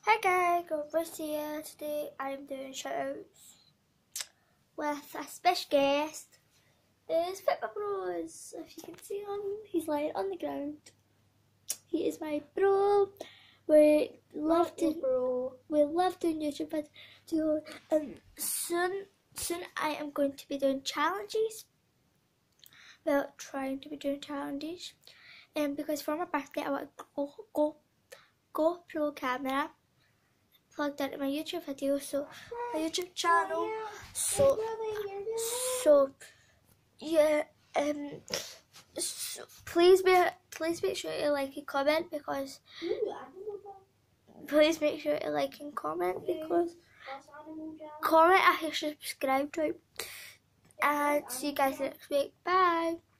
Hi guys, Rosie here. Today I'm doing shoutouts with a special guest. It's Fitbit Bros. If you can see him, he's lying on the ground. He is my bro. We love doing YouTube videos, and soon I am going to be doing challenges. Well, trying to be doing challenges, and because for my birthday I want a GoPro camera plugged into my YouTube video, so my YouTube channel. So yeah, so please make sure you like and comment because comment if you subscribe to it, and see you guys next week. Bye.